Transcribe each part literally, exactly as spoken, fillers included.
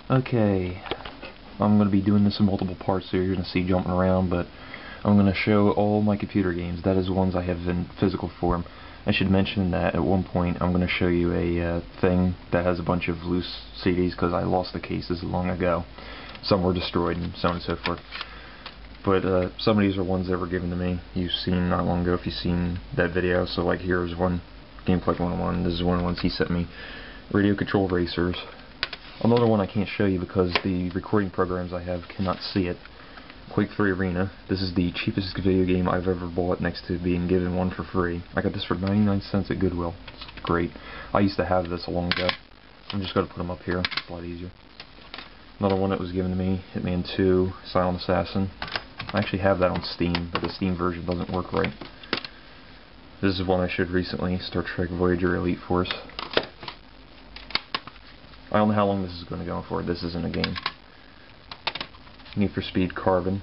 Okay, I'm going to be doing this in multiple parts, so you're going to see jumping around, but I'm going to show all my computer games. That is ones I have in physical form. I should mention that at one point I'm going to show you a uh, thing that has a bunch of loose C Ds because I lost the cases long ago. Some were destroyed and so on and so forth. But uh, some of these are ones that were given to me. You've seen not long ago if you've seen that video. So like here's one, Game Collect one oh one. This is one of the ones he sent me. Radio Control Racers. Another one I can't show you because the recording programs I have cannot see it. Quake three Arena. This is the cheapest video game I've ever bought next to being given one for free. I got this for ninety-nine cents at Goodwill. It's great. I used to have this a long ago. I'm just going to put them up here. It's a lot easier. Another one that was given to me, Hitman two, Silent Assassin. I actually have that on Steam, but the Steam version doesn't work right. This is one I showed recently, Star Trek Voyager Elite Force. I don't know how long this is going to go for. This isn't a game. Need for Speed Carbon.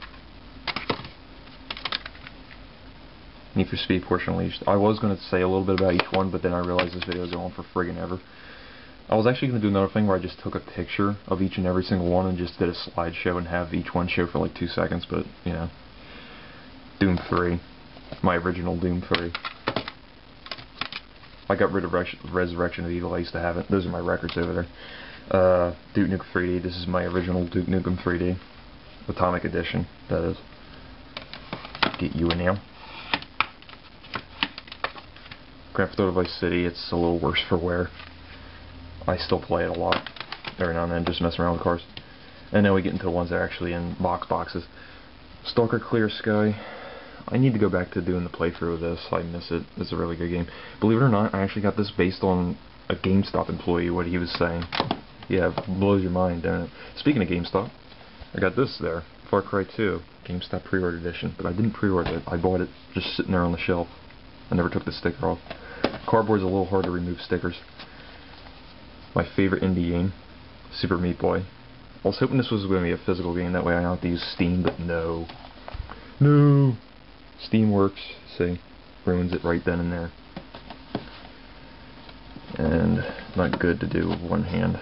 Need for Speed Porsche Unleashed. I was going to say a little bit about each one, but then I realized this video is going for friggin' ever. I was actually going to do another thing where I just took a picture of each and every single one and just did a slideshow and have each one show for like two seconds, but, you know. Doom three. My original Doom three. I got rid of Res Resurrection of Evil. I used to have it. Those are my records over there. Uh, Duke Nukem three D. This is my original Duke Nukem three D. Atomic Edition, that is. Get you in now. Grand Theft Auto Vice City. It's a little worse for wear. I still play it a lot. Every now and then, just messing around with cars. And then we get into the ones that are actually in box boxes. Stalker Clear Sky. I need to go back to doing the playthrough of this. I miss it. It's a really good game. Believe it or not, I actually got this based on a GameStop employee, what he was saying. Yeah, it blows your mind, doesn't it? Speaking of GameStop, I got this there. Far Cry two, GameStop pre-order edition. But I didn't pre-order it. I bought it just sitting there on the shelf. I never took the sticker off. Cardboard's a little hard to remove stickers. My favorite indie game, Super Meat Boy. I was hoping this was going to be a physical game, that way I don't have to use Steam, but no. No! Steam works, see, ruins it right then and there. And not good to do with one hand.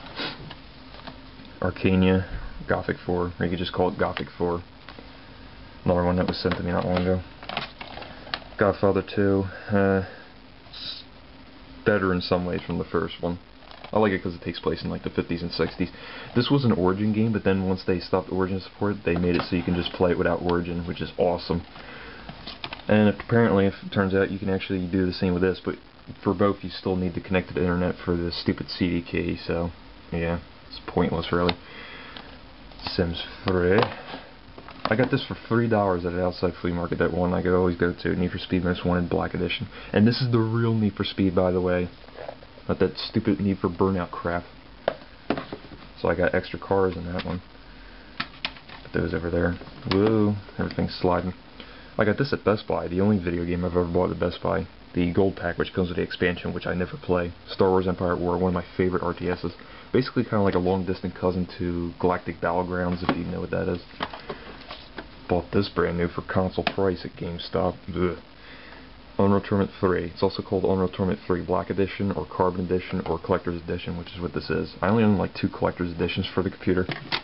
Arcania, Gothic four, or you could just call it Gothic four. Another one that was sent to me not long ago. Godfather two, uh, it's better in some ways from the first one. I like it because it takes place in like the fifties and sixties. This was an Origin game, but then once they stopped Origin support, they made it so you can just play it without Origin, which is awesome. And apparently, if it turns out, you can actually do the same with this, but for both you still need to connect to the internet for the stupid C D key, so yeah, it's pointless really. Sims three. I got this for three dollars at an outside flea market, that one I could always go to, Need for Speed Most Wanted Black Edition. And this is the real Need for Speed, by the way. Not that stupid Need for Burnout crap. So I got extra cars in that one. Put those over there. Whoa, everything's sliding. I got this at Best Buy, the only video game I've ever bought at Best Buy. The gold pack, which comes with the expansion, which I never play. Star Wars Empire at War, one of my favorite R T Ss. Basically kind of like a long-distant cousin to Galactic Battlegrounds, if you know what that is. Bought this brand new for console price at GameStop. Ugh. Unreal Tournament three. It's also called Unreal Tournament three Black Edition, or Carbon Edition, or Collector's Edition, which is what this is. I only own like two Collector's Editions for the computer.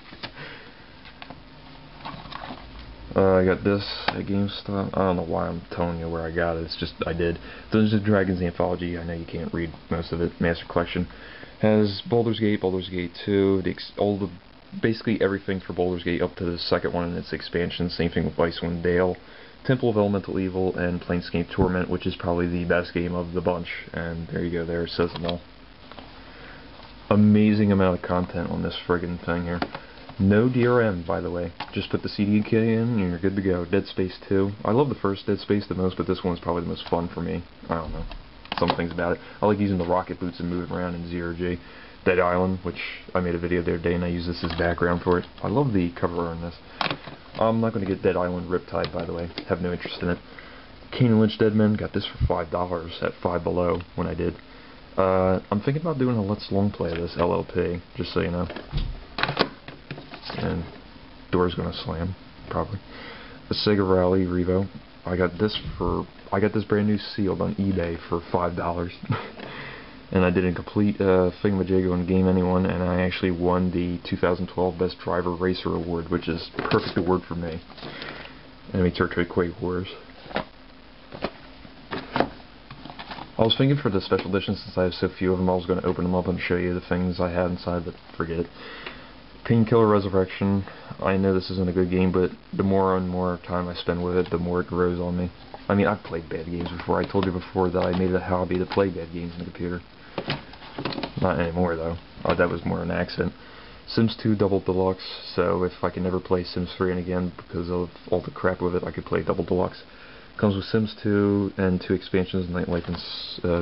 Uh, I got this at GameStop. I don't know why I'm telling you where I got it. It's just I did. Dungeons and Dragons Anthology. I know you can't read most of it. Master Collection has Baldur's Gate, Baldur's Gate two, the ex all the basically everything for Baldur's Gate up to the second one and its expansion. Same thing with Icewind Dale, Temple of Elemental Evil, and Planescape Torment, which is probably the best game of the bunch. And there you go. There it says it all. Amazing amount of content on this friggin' thing here. No D R M, by the way. Just put the C D key in and you're good to go. Dead Space two. I love the first Dead Space the most, but this one's probably the most fun for me. I don't know. Some things about it. I like using the rocket boots and moving around in zero G. Dead Island, which I made a video the other day and I use this as background for it. I love the cover on this. I'm not going to get Dead Island Riptide, by the way. Have no interest in it. Kane and Lynch Dead Men. Got this for five dollars at Five Below when I did. Uh, I'm thinking about doing a Let's Long Play of this L L P, just so you know. And door's gonna slam, probably. The Sega Rally Revo. I got this for I got this brand new sealed on eBay for five dollars. and I did a complete uh, thingamajig on Game Anyone, and I actually won the two thousand twelve Best Driver Racer Award, which is perfect award for me. Enemy Territory Quake Wars. I was thinking for the special edition, since I have so few of them, I was going to open them up and show you the things I had inside, but forget it. Painkiller Resurrection. I know this isn't a good game, but the more and more time I spend with it, the more it grows on me. I mean, I've played bad games before. I told you before that I made it a hobby to play bad games on the computer. Not anymore, though. Uh, that was more an accident. Sims two Double Deluxe, so if I can never play Sims three again because of all the crap with it, I could play Double Deluxe. Comes with Sims two and two expansions, Nightlife and uh,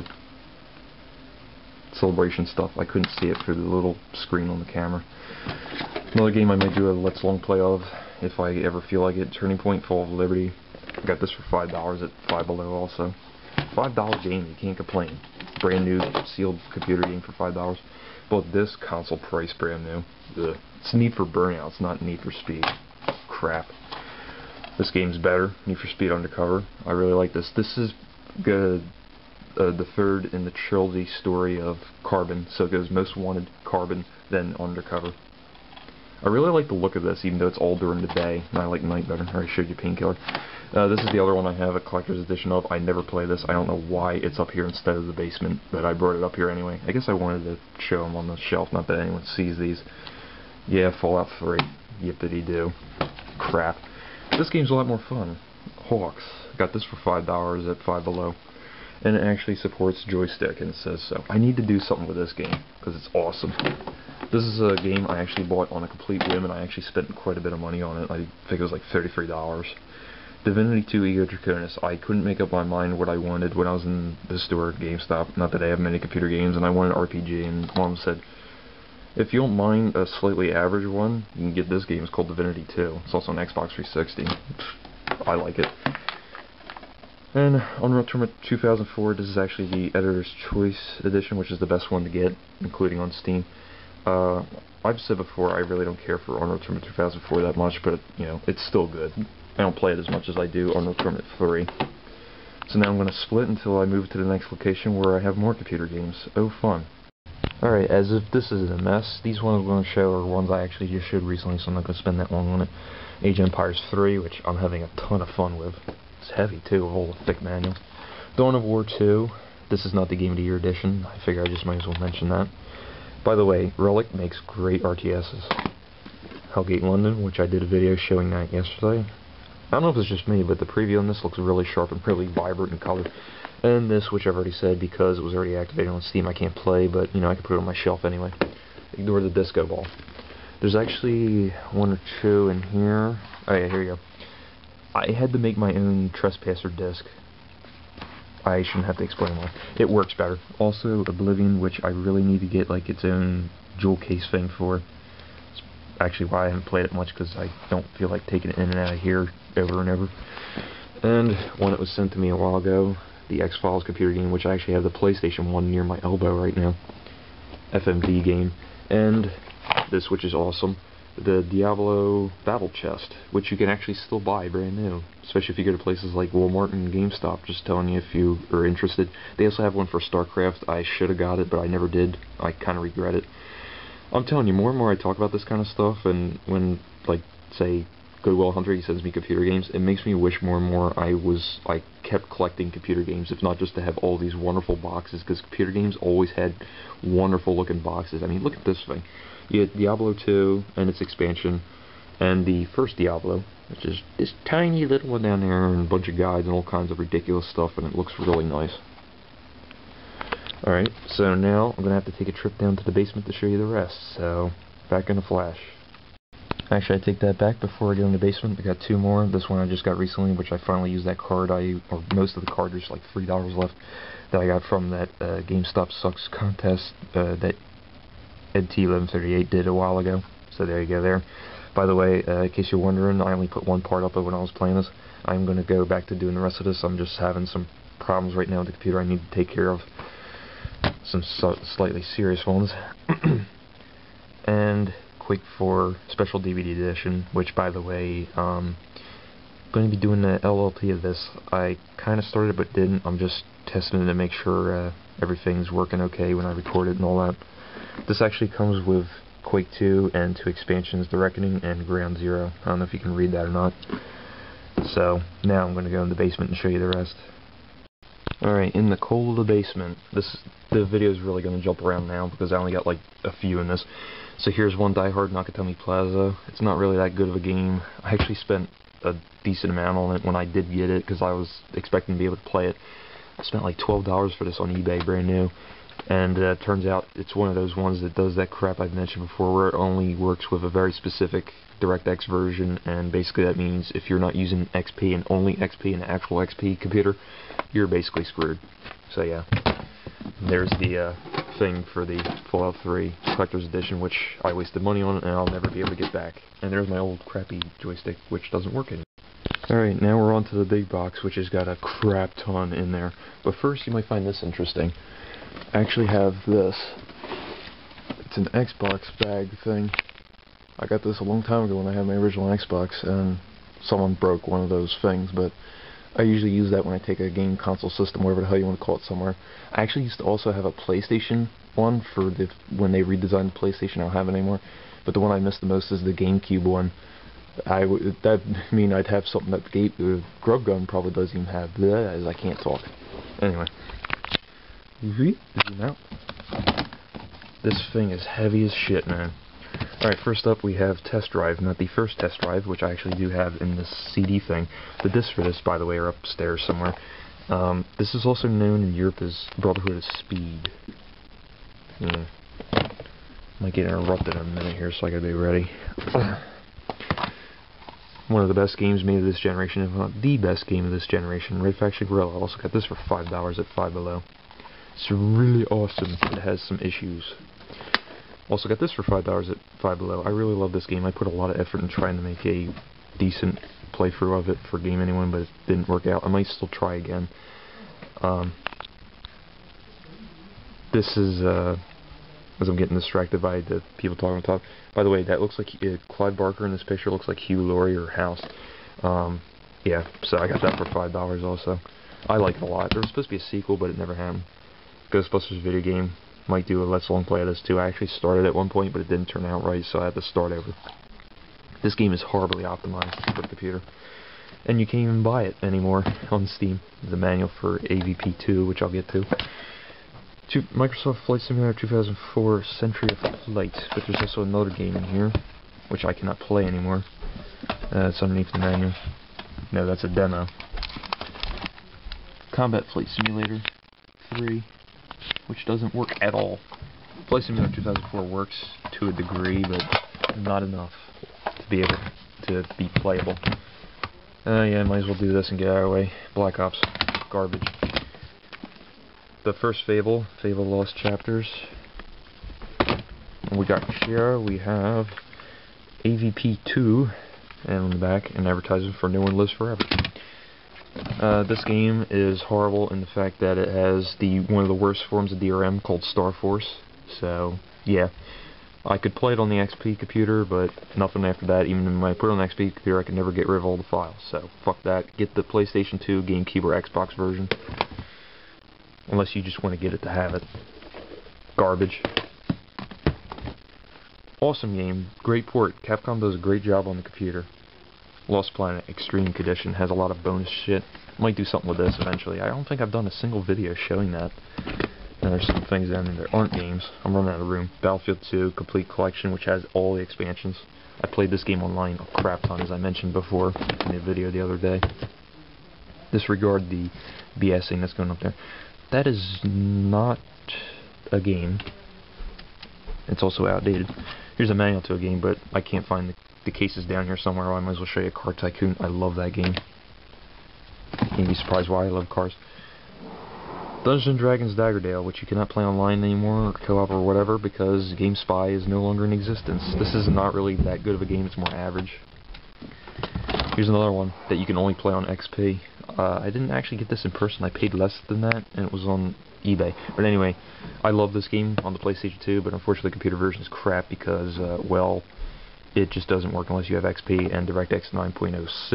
Celebration stuff. I couldn't see it through the little screen on the camera. Another game I may do a Let's Long Play of, if I ever feel like it, Turning Point Fall of Liberty. I got this for five dollars at Five Below also. five dollar game, you can't complain. Brand new, sealed computer game for five dollars. But this console price, brand new. Ugh. It's Need for Burnout, it's not Need for Speed. Crap. This game's better, Need for Speed Undercover. I really like this. This is good, uh, the third in the trilogy story of Carbon. So it goes Most Wanted, Carbon, then Undercover. I really like the look of this, even though it's all during the day, and I like night better. I showed you Painkiller. Uh, this is the other one I have a collector's edition of. I never play this. I don't know why it's up here instead of the basement, but I brought it up here anyway. I guess I wanted to show them on the shelf, not that anyone sees these. Yeah, Fallout three. Yippity-doo. Crap. This game's a lot more fun. Hawks. Got this for five dollars at Five Below. And it actually supports joystick, and it says so. I need to do something with this game, because it's awesome. This is a game I actually bought on a complete whim, and I actually spent quite a bit of money on it. I think it was like thirty-three dollars. Divinity two Ego Draconis. I couldn't make up my mind what I wanted when I was in the store at GameStop. Not that I have many computer games, and I wanted an R P G, and Mom said, if you don't mind a slightly average one, you can get this game. It's called Divinity two. It's also on Xbox three sixty. I like it. And Unreal Tournament two thousand four, this is actually the Editor's Choice Edition, which is the best one to get, including on Steam. Uh, I've said before, I really don't care for Unreal Tournament two thousand four that much, but, you know, it's still good. I don't play it as much as I do Unreal Tournament three. So now I'm going to split until I move to the next location where I have more computer games. Oh, fun. Alright, as if this is a mess, these ones I'm going to show are ones I actually just showed recently, so I'm not going to spend that long on it. Age of Empires three, which I'm having a ton of fun with. It's heavy, too, a whole thick manual. Dawn of War two. This is not the Game of the Year edition. I figure I just might as well mention that. By the way, Relic makes great R T Ss. Hellgate London, which I did a video showing that yesterday. I don't know if it's just me, but the preview on this looks really sharp and really vibrant in color. And this, which I've already said, because it was already activated on Steam, I can't play, but, you know, I can put it on my shelf anyway. Ignore the disco ball. There's actually one or two in here. Oh yeah, here you go. I had to make my own Trespasser disc. I shouldn't have to explain why. It works better. Also, Oblivion, which I really need to get like its own jewel case thing for. It's actually why I haven't played it much, because I don't feel like taking it in and out of here over and over. And one that was sent to me a while ago, the X-Files computer game, which I actually have the PlayStation one near my elbow right now. F M V game. And this, which is awesome, the Diablo Battle Chest, which you can actually still buy brand new, especially if you go to places like Walmart and GameStop. Just telling you if you are interested. They also have one for StarCraft. I should have got it, but I never did. I kind of regret it. I'm telling you, more and more I talk about this kind of stuff, and when, like, say, Goodwill Hunter, he sends me computer games, it makes me wish more and more I was, I kept collecting computer games, if not just to have all these wonderful boxes, because computer games always had wonderful looking boxes. I mean, look at this thing. You get Diablo two and its expansion, and the first Diablo, which is this tiny little one down there, and a bunch of guides and all kinds of ridiculous stuff, and it looks really nice. Alright, so now I'm going to have to take a trip down to the basement to show you the rest, so back in a flash. Actually, I take that back before I go in the basement. I got two more. This one I just got recently, which I finally used that card, I or most of the card, there's like three dollars left, that I got from that uh, GameStop Sucks contest uh, that Ed T eleven thirty-eight did a while ago. So there you go there. By the way, uh, in case you're wondering, I only put one part up of when I was playing this. I'm going to go back to doing the rest of this. I'm just having some problems right now with the computer I need to take care of. Some so slightly serious ones. And Quake four Special D V D Edition, which, by the way, um, going to be doing the L L P of this. I kind of started but didn't. I'm just testing it to make sure uh, everything's working okay when I record it and all that. This actually comes with Quake two and two expansions, The Reckoning and Ground Zero. I don't know if you can read that or not. So now I'm going to go in the basement and show you the rest. Alright, in the cold of the basement. This the video is really going to jump around now because I only got like a few in this. So here's one Die Hard Nakatomi Plaza. It's not really that good of a game. I actually spent a decent amount on it when I did get it because I was expecting to be able to play it. I spent like twelve dollars for this on eBay, brand new. And uh, turns out it's one of those ones that does that crap I've mentioned before, where it only works with a very specific DirectX version, and basically that means if you're not using X P and only X P, an actual X P computer, you're basically screwed. So yeah, there's the uh, thing for the Fallout three Collector's Edition, which I wasted money on and I'll never be able to get back. And there's my old crappy joystick, which doesn't work anymore. Alright, now we're on to the big box, which has got a crap ton in there. But first, you might find this interesting. I actually have this. It's an Xbox bag thing. I got this a long time ago when I had my original Xbox, and someone broke one of those things, but I usually use that when I take a game console system, whatever the hell you want to call it, somewhere. I actually used to also have a PlayStation one for the when they redesigned the PlayStation. I don't have it anymore, but the one I miss the most is the GameCube one. I w that mean I'd have something that the uh, Grub Gun probably doesn't even have. Bleh, as I can't talk. Anyway. Zoom out. This thing is heavy as shit, man. Alright, first up we have Test Drive. Not the first Test Drive, which I actually do have in this C D thing. The discs for this, by the way, are upstairs somewhere. Um, this is also known in Europe as Brotherhood of Speed. Yeah. Might get interrupted in a minute here, so I gotta be ready. One of the best games made of this generation, if not the best game of this generation. Red Faction Guerrilla. Also got this for five dollars at Five Below. It's really awesome. It has some issues. Also got this for five dollars at Five Below. I really love this game. I put a lot of effort in trying to make a decent playthrough of it for Game Anyone, but it didn't work out. I might still try again. Um, this is, uh, as I'm getting distracted by the people talking on top. By the way, that looks like uh, Clive Barker in this picture looks like Hugh Laurie or House. Um, yeah, so I got that for five dollars also. I like it a lot. There was supposed to be a sequel, but it never happened. Ghostbusters video game. Might do a Let's Long Play of this too. I actually started at one point, but it didn't turn out right, so I had to start over. This game is horribly optimized for the computer. And you can't even buy it anymore on Steam. There's a manual for A V P two, which I'll get to. to Microsoft Flight Simulator two thousand four Century of Flight. But there's also another game in here, which I cannot play anymore. Uh, it's underneath the menu. No, that's a demo. Combat Flight Simulator three. Which doesn't work at all. Flight Simulator two thousand four works to a degree, but not enough to be able to be playable. Uh, yeah, might as well do this and get out of our way. Black Ops. Garbage. The first Fable. Fable Lost Chapters. And we got here, we have A V P two, and on the back, an advertisement for No One Lives Forever. Uh, this game is horrible in the fact that it has the one of the worst forms of D R M called Star Force. So, yeah. I could play it on the X P computer, but nothing after that. Even when I put it on the X P computer, I could never get rid of all the files. So, fuck that. Get the PlayStation two, GameCube, or Xbox version. Unless you just want to get it to have it. Garbage. Awesome game. Great port. Capcom does a great job on the computer. Lost Planet Extreme Condition has a lot of bonus shit. Might do something with this eventually. I don't think I've done a single video showing that. And there's some things down there that aren't games. I'm running out of room. Battlefield two Complete Collection, which has all the expansions. I played this game online a crap ton, as I mentioned before in the video the other day. Disregard the BSing that's going up there. That is not a game. It's also outdated. Here's a manual to a game, but I can't find the The case is down here somewhere. I might as well show you Car Tycoon. I love that game. You'd be surprised why I love cars. Dungeons and Dragons Daggerdale, which you cannot play online anymore, or co-op or whatever, because GameSpy is no longer in existence. This is not really that good of a game. It's more average. Here's another one that you can only play on X P. Uh, I didn't actually get this in person. I paid less than that, and it was on eBay. But anyway, I love this game on the PlayStation two, but unfortunately the computer version is crap because, uh, well, it just doesn't work unless you have X P and DirectX nine point oh six.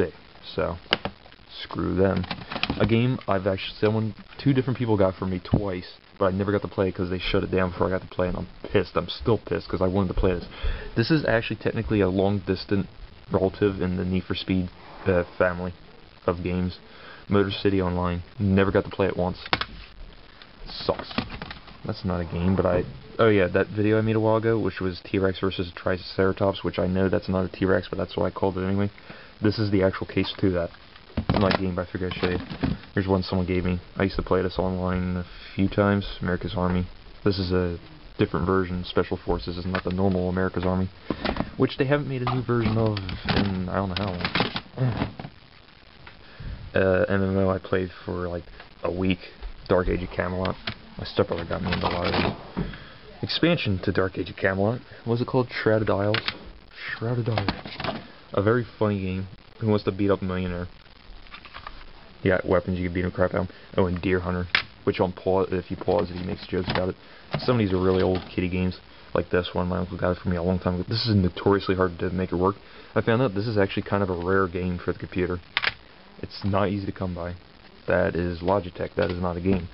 so screw them. A game I've actually, someone, two different people got for me twice, but I never got to play because they shut it down before I got to play, and I'm pissed. I'm still pissed because I wanted to play this. This is actually technically a long-distant relative in the Need for Speed uh, family of games. Motor City Online. Never got to play it once. Sucks. That's not a game, but I... Oh yeah, that video I made a while ago, which was T-Rex versus Triceratops, which I know that's not a T-Rex, but that's what I called it anyway. This is the actual case to that. It's not a game, but I figured I'd show you. Here's one someone gave me. I used to play this online a few times. America's Army. This is a different version. Special Forces is not the normal America's Army, which they haven't made a new version of in I don't know how long. Uh, M M O I played for like a week. Dark Age of Camelot. My stepbrother got me into a lot of these. Expansion to Dark Age of Camelot. What was it called? Shrouded Isles. Shrouded Isles. A very funny game. Who wants to beat up a millionaire? You got weapons, you can beat him crap out. Oh, and Deer Hunter, which on pause, if you pause it, he makes jokes about it. Some of these are really old kiddie games, like this one. My uncle got it for me a long time ago. This is notoriously hard to make it work. I found out this is actually kind of a rare game for the computer. It's not easy to come by. That is Logitech. That is not a game.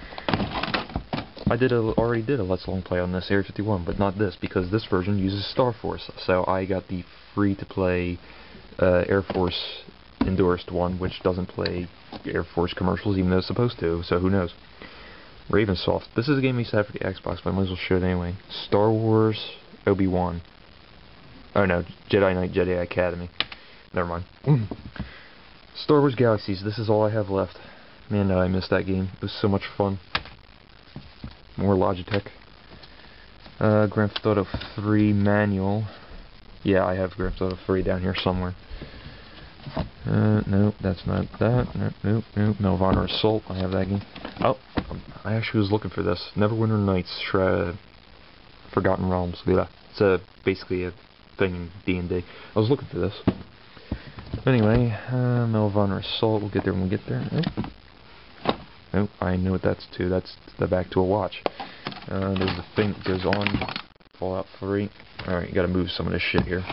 I did a, already did a Let's Long Play on this Area fifty-one, but not this, because this version uses Star Force. So I got the free-to-play uh, Air Force endorsed one, which doesn't play Air Force commercials, even though it's supposed to, so who knows. Ravensoft. This is a game I used to have for the Xbox, but I might as well show it anyway. Star Wars Obi-Wan. Oh no, Jedi Knight Jedi Academy. Never mind. Star Wars Galaxies. This is all I have left. Man, no, I missed that game. It was so much fun. More Logitech. Uh, Grand Theft Auto three manual. Yeah, I have Grand Theft Auto three down here somewhere. Uh, nope, that's not that. Nope, nope, nope. Melvana Assault. I have that game. Oh, I actually was looking for this. Neverwinter Nights. Shred. Forgotten Realms. Yeah, it's a, basically a thing in D and D. I was looking for this. Anyway, uh, Melvana Assault. We'll get there when we get there. Nope. Nope, I know what that's to. That's the back to a watch. Uh, there's the thing that goes on. Fallout three. Alright, you gotta move some of this shit here.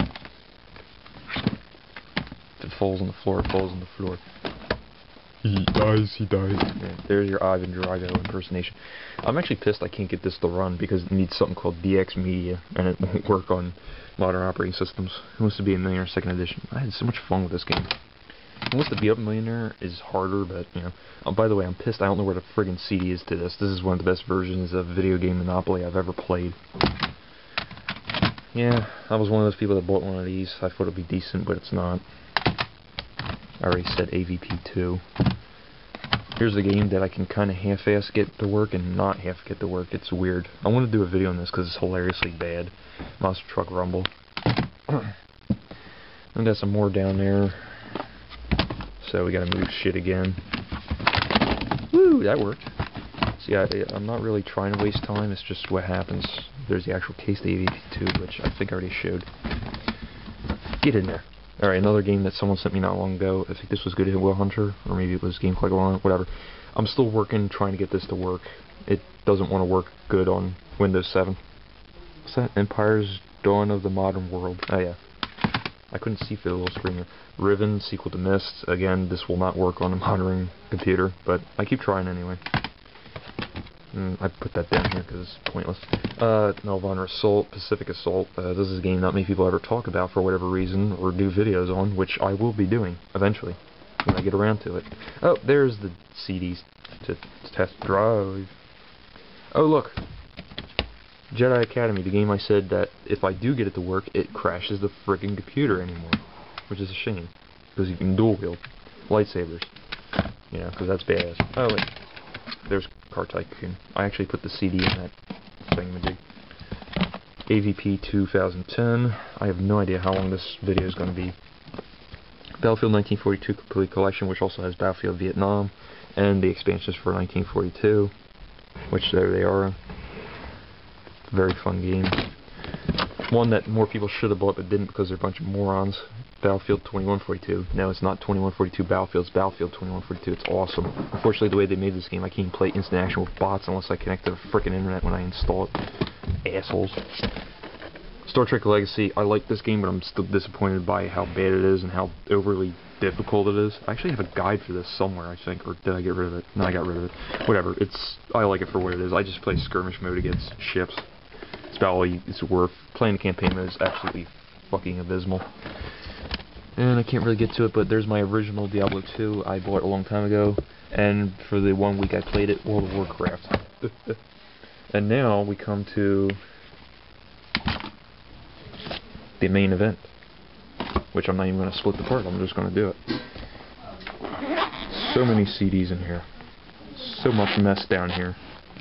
If it falls on the floor, it falls on the floor. He dies, he dies. Yeah, there's your Ivan Drago impersonation. I'm actually pissed I can't get this to run because it needs something called D X Media, and it won't work on modern operating systems. Who Wants to Be a Millionaire second edition. I had so much fun with this game. Who Wants to Be Up a Millionaire is harder, but, you know. Oh, by the way, I'm pissed I don't know where the friggin' C D is to this. This is one of the best versions of video game Monopoly I've ever played. Yeah, I was one of those people that bought one of these. I thought it would be decent, but it's not. I already said A V P two. Here's a game that I can kind of half-ass get to work and not half get to work. It's weird. I want to do a video on this because it's hilariously bad. Monster Truck Rumble. I got some more down there. So we gotta move shit again. Woo, that worked. See, I, I'm not really trying to waste time. It's just what happens. There's the actual case, the A V P two, which I think I already showed. Get in there. Alright, another game that someone sent me not long ago. I think this was Good Will Hunter, or maybe it was Game Click Along, whatever. I'm still working, trying to get this to work. It doesn't want to work good on Windows seven. What's that? Empire's Dawn of the Modern World. Oh yeah. I couldn't see through the little screen here. Riven, sequel to Myst. Again, this will not work on a modern computer, but I keep trying anyway. Mm, I put that down here because it's pointless. Uh, Melvana Assault, Pacific Assault. Uh, this is a game not many people ever talk about for whatever reason, or do videos on, which I will be doing eventually when I get around to it. Oh, there's the C Ds to test drive. Oh, look. Jedi Academy, the game I said that if I do get it to work, it crashes the friggin' computer anymore, which is a shame, because you can dual wield lightsabers, you know, because that's badass. Oh wait, there's Car Tycoon. I actually put the C D in that thingamajig. A V P two thousand ten. I have no idea how long this video is going to be. Battlefield nineteen forty-two Complete Collection, which also has Battlefield Vietnam, and the expansions for nineteen forty-two, which there they are. Very fun game. One that more people should have bought but didn't because they're a bunch of morons. Battlefield twenty-one forty-two. No, it's not twenty-one forty-two Battlefield, it's Battlefield twenty-one forty-two. It's awesome. Unfortunately, the way they made this game, I can't play instant action with bots unless I connect to the frickin' internet when I install it. Assholes. Star Trek Legacy, I like this game, but I'm still disappointed by how bad it is and how overly difficult it is. I actually have a guide for this somewhere, I think, or did I get rid of it? No, I got rid of it. Whatever, it's, I like it for what it is. I just play skirmish mode against ships. It's about all you, it's worth. Playing the campaign mode is absolutely fucking abysmal. And I can't really get to it, but there's my original Diablo two I bought a long time ago, and for the one week I played it, World of Warcraft. And now we come to the main event, which I'm not even going to split the part, I'm just going to do it. So many C Ds in here. So much mess down here.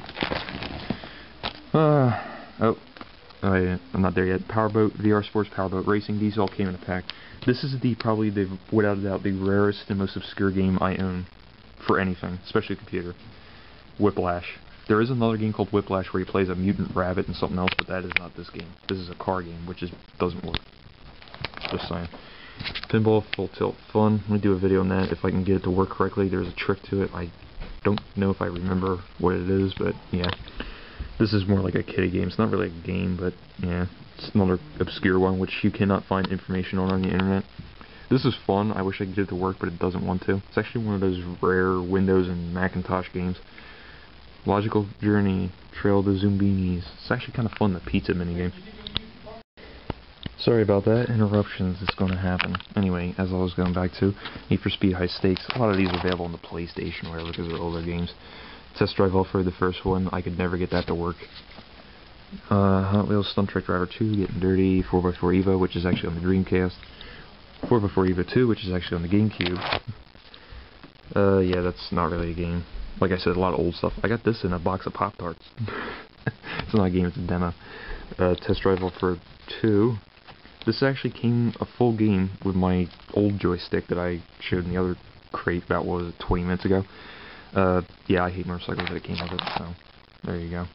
Uh, oh, I, I'm not there yet. Powerboat, V R Sports, Powerboat Racing, these all came in a pack. This is the probably, the without a doubt, the rarest and most obscure game I own for anything, especially a computer. Whiplash. There is another game called Whiplash where he plays a mutant rabbit and something else, but that is not this game. This is a car game, which is doesn't work. Just saying. Pinball Full Tilt Fun. I'm going to do a video on that if I can get it to work correctly. There's a trick to it. I don't know if I remember what it is, but yeah. This is more like a kiddie game. It's not really a game, but yeah. It's another obscure one which you cannot find information on on the internet. This is fun. I wish I could get it to work, but it doesn't want to. It's actually one of those rare Windows and Macintosh games. Logical Journey, Trail to Zumbinis. It's actually kind of fun, the pizza minigame. Sorry about that, interruptions, it's going to happen. Anyway, as I was going back to, Need for Speed High Stakes. A lot of these are available on the PlayStation or whatever because they're older games. Test Drive Off-Road, the first one, I could never get that to work. Uh, Hot Wheels Stunt Trick Driver two, Getting Dirty, four by four EVO, which is actually on the Dreamcast. four by four EVO two, which is actually on the GameCube. Uh, yeah, that's not really a game. Like I said, a lot of old stuff. I got this in a box of Pop-Tarts. It's not a game, it's a demo. Uh, Test Drive Off-Road two. This actually came a full game with my old joystick that I showed in the other crate about, what was it, twenty minutes ago. Uh, yeah, I hate motorcycles that it came with it, so there you go.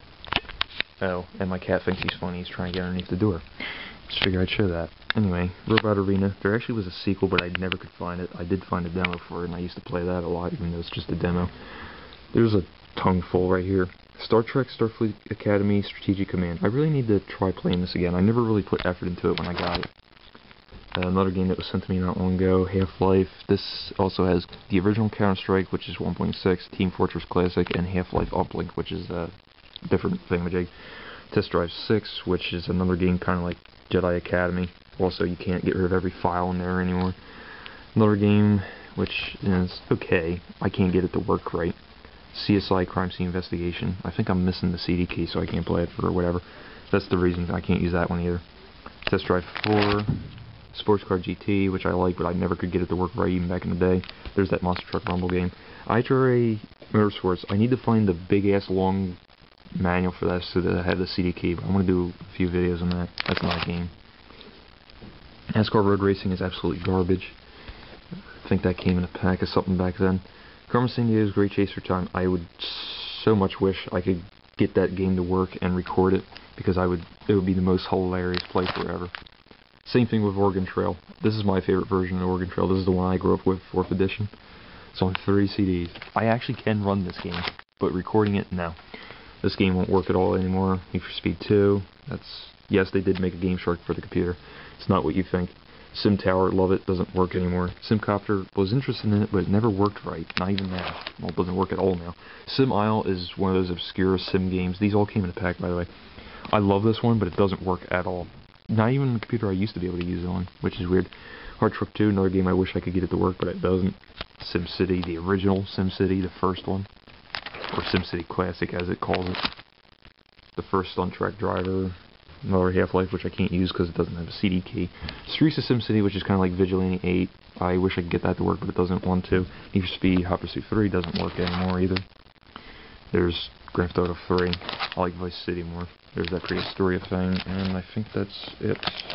Oh, and my cat thinks he's funny, he's trying to get underneath the door. Just figured I'd show that. Anyway, Robot Arena. There actually was a sequel, but I never could find it. I did find a demo for it, and I used to play that a lot, even though it's just a demo. There's a tongue full right here. Star Trek Starfleet Academy Strategic Command. I really need to try playing this again. I never really put effort into it when I got it. Uh, another game that was sent to me not long ago, Half-Life. This also has the original Counter-Strike, which is one point six, Team Fortress Classic, and Half-Life Uplink, which is a different thingamajig. Test Drive six, which is another game kind of like Jedi Academy. Also, you can't get rid of every file in there anymore. Another game, which is okay. I can't get it to work right. C S I Crime Scene Investigation. I think I'm missing the C D key, so I can't play it for whatever. That's the reason I can't use that one either. Test Drive four. Sports Car G T, which I like, but I never could get it to work right even back in the day. There's that Monster Truck Rumble game. I H R A Motorsports. I need to find the big-ass long manual for that so that I have the C D key, but I'm going to do a few videos on that. That's not a game. NASCAR Road Racing is absolutely garbage. I think that came in a pack of something back then. Carmen Sandiego's Great Chaser Time. I would so much wish I could get that game to work and record it, because I would. It would be the most hilarious playthrough ever. Same thing with Oregon Trail. This is my favorite version of Oregon Trail. This is the one I grew up with, fourth edition. It's on three C Ds. I actually can run this game, but recording it, no. This game won't work at all anymore. Need for Speed two. That's yes, they did make a Game Shark for the computer. It's not what you think. Sim Tower, love it, doesn't work anymore. Simcopter, was interested in it, but it never worked right. Not even now. Well, it doesn't work at all now. Sim Isle is one of those obscure sim games. These all came in a pack, by the way. I love this one, but it doesn't work at all. Not even the computer I used to be able to use it on, which is weird. Hard Truck two, another game I wish I could get it to work, but it doesn't. SimCity, the original SimCity, the first one. Or SimCity Classic, as it calls it. The first Stunt Track Driver. Another Half-Life, which I can't use because it doesn't have a C D key. Streets of SimCity, which is kind of like Vigilante eight. I wish I could get that to work, but it doesn't want to. Need for Speed, Hot Pursuit three doesn't work anymore either. There's Grand Theft Auto three. I like Vice City more. There's that Prehistoria thing, and I think that's it.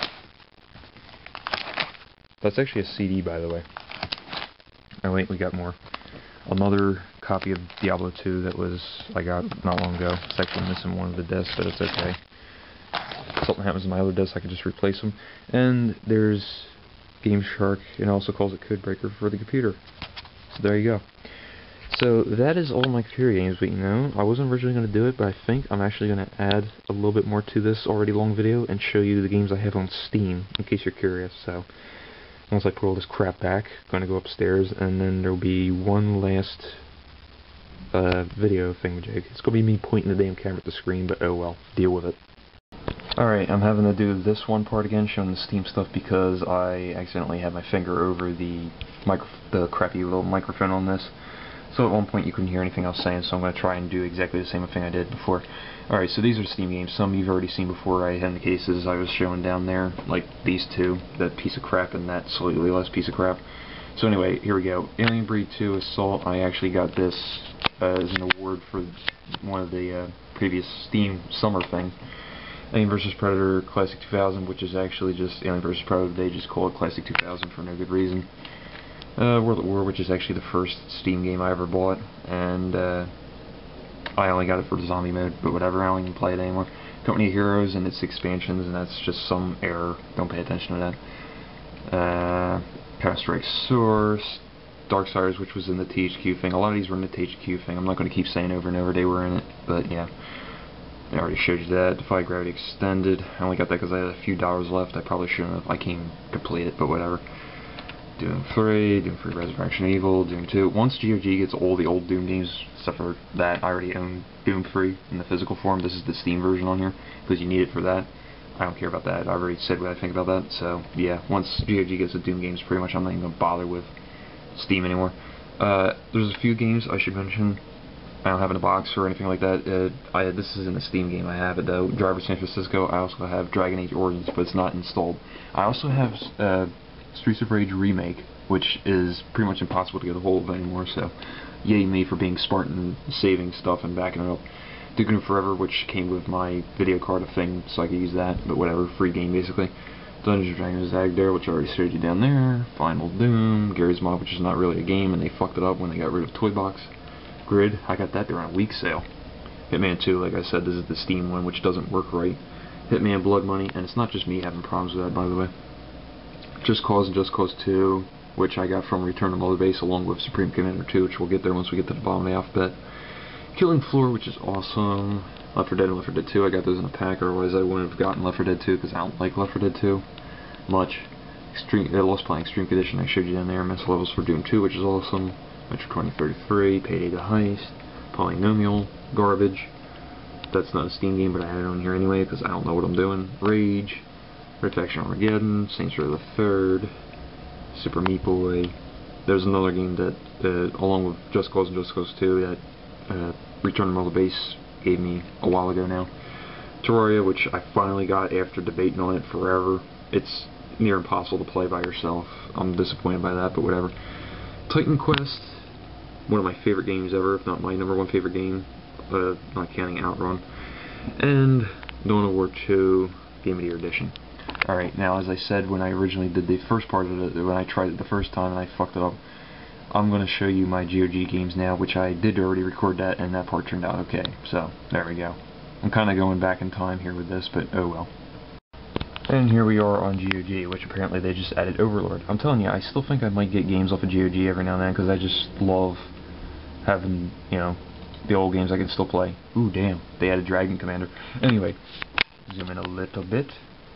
That's actually a C D, by the way. Oh wait, we got more. Another copy of Diablo two that was I got not long ago. It's actually missing one of the discs, but it's okay. If something happens to my other disc, I can just replace them. And there's Game Shark, and also calls it Codebreaker for the computer. So there you go. So that is all my Fury games, but you know, I wasn't originally going to do it, but I think I'm actually going to add a little bit more to this already long video and show you the games I have on Steam, in case you're curious. So, once I put all this crap back, I'm going to go upstairs, and then there'll be one last uh, video thingamajig. It's going to be me pointing the damn camera at the screen, but oh well, deal with it. Alright, I'm having to do this one part again, showing the Steam stuff, because I accidentally had my finger over the micro the crappy little microphone on this. So at one point you couldn't hear anything I was saying, so I'm going to try and do exactly the same thing I did before. Alright, so these are Steam games. Some you've already seen before. I had the cases I was showing down there, like these two, that piece of crap and that slightly less piece of crap. So anyway, here we go. Alien Breed two Assault. I actually got this uh, as an award for one of the uh, previous Steam summer thing. Alien versus. Predator Classic two thousand, which is actually just Alien versus. Predator. They just call it Classic two thousand for no good reason. Uh, World at War, which is actually the first Steam game I ever bought, and uh, I only got it for the zombie mode, but whatever, I don't even play it anymore. Company of Heroes and its expansions, and that's just some error, don't pay attention to that. Uh, Counter-Strike Source, Darksiders, which was in the T H Q thing. A lot of these were in the T H Q thing. I'm not going to keep saying over and over they were in it, but yeah. I already showed you that. Defy Gravity Extended. I only got that because I had a few dollars left. I probably shouldn't have. I can't complete it, but whatever. Doom three, Doom three Resurrection Evil, Doom two. Once G O G gets all the old Doom games, except for that, I already own Doom three in the physical form. This is the Steam version on here, because you need it for that. I don't care about that. I already said what I think about that, so yeah, once G O G gets the Doom games, pretty much I'm not even going to bother with Steam anymore. Uh, there's a few games I should mention. I don't have in a box or anything like that. Uh, I This isn't a Steam game. I have it though. Driver San Francisco. I also have Dragon Age Origins, but it's not installed. I also have uh, Streets of Rage Remake, which is pretty much impossible to get a hold of anymore, so yay me for being smart and saving stuff and backing it up. Duke Nukem Forever, which came with my video card of thing, so I could use that, but whatever, free game basically. Dungeons and Dragons Zagdare, which I already showed you down there. Final Doom, Garry's Mod, which is not really a game, and they fucked it up when they got rid of Toy Box. Grid, I got that during a week sale. Hitman two, like I said, this is the Steam one, which doesn't work right. Hitman Blood Money, and it's not just me having problems with that, by the way. Just Cause and Just Cause two, which I got from Return to Mother Base, along with Supreme Commander two, which we'll get there once we get to the bottom of the alphabet. Killing Floor, which is awesome. Left four Dead and Left four Dead two, I got those in a pack, otherwise I wouldn't have gotten Left four Dead two, because I don't like Left four Dead two much. Extreme, uh, Lost Planet Extreme Condition, I showed you down there. Mental Levels for Doom two, which is awesome. Metro twenty thirty-three, Payday the Heist, Polynomial, Garbage. That's not a Steam game, but I had it on here anyway, because I don't know what I'm doing. Rage, Red Faction Armageddon, Saints Row the Third, Super Meat Boy. There's another game that, uh, along with Just Cause and Just Cause two, that uh, Return to Mother Base gave me a while ago now. Terraria, which I finally got after debating on it forever. It's near impossible to play by yourself. I'm disappointed by that, but whatever. Titan Quest, one of my favorite games ever, if not my number one favorite game, uh, not counting Outrun. And Dawn of War two Game of the Year Edition. Alright, now as I said when I originally did the first part of it, when I tried it the first time and I fucked it up, I'm going to show you my G O G games now, which I did already record that, and that part turned out okay. So, there we go. I'm kind of going back in time here with this, but oh well. And here we are on G O G, which apparently they just added Overlord. I'm telling you, I still think I might get games off of G O G every now and then, because I just love having, you know, the old games I can still play. Ooh, damn, they added Dragon Commander. Anyway, zoom in a little bit.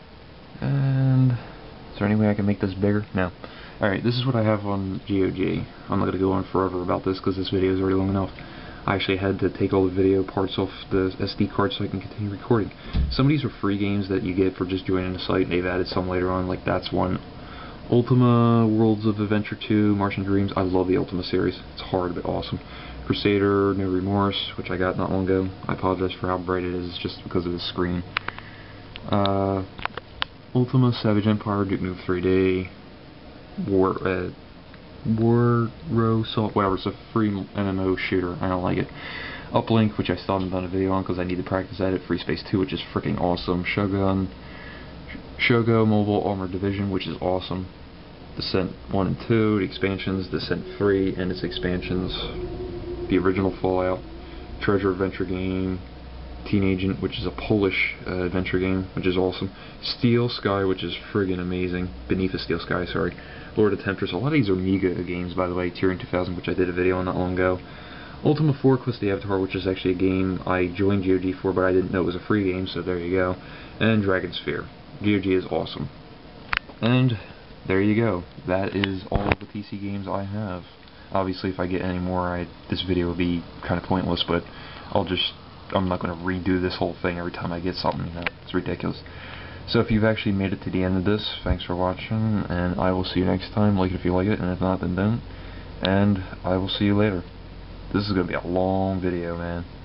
And is there any way I can make this bigger? No. Alright, this is what I have on G O G. I'm not going to go on forever about this because this video is already long enough. I actually had to take all the video parts off the S D card so I can continue recording. Some of these are free games that you get for just joining the site, and they've added some later on, like that's one. Ultima, Worlds of Adventure two, Martian Dreams. I love the Ultima series. It's hard but awesome. Crusader, No Remorse, which I got not long ago. I apologize for how bright it is, it's just because of the screen. Uh... Ultima, Savage Empire, Duke Nukem three D, War, uh, War Row Salt, whatever, it's a free M M O shooter, I don't like it. Uplink, which I still haven't done a video on because I need to practice at it. Free Space two, which is freaking awesome. Shogun, Shogo Mobile Armored Division, which is awesome. Descent one and two, the expansions, Descent three and its expansions, the original Fallout, Treasure Adventure game, Teen Agent, which is a Polish uh, adventure game, which is awesome. Steel Sky, which is friggin' amazing. Beneath a Steel Sky, sorry. Lord of Temptress. A lot of these are Amiga games, by the way. Tyrion two thousand, which I did a video on not long ago. Ultima four Quest of the Avatar, which is actually a game I joined G O G for, but I didn't know it was a free game, so there you go. And Dragon Sphere. G O G is awesome. And there you go. That is all of the P C games I have. Obviously, if I get any more, I, this video will be kind of pointless, but I'll just, I'm not going to redo this whole thing every time I get something, you know, it's ridiculous. So if you've actually made it to the end of this, thanks for watching, and I will see you next time. Like it if you like it, and if not, then don't. And I will see you later. This is going to be a long video, man.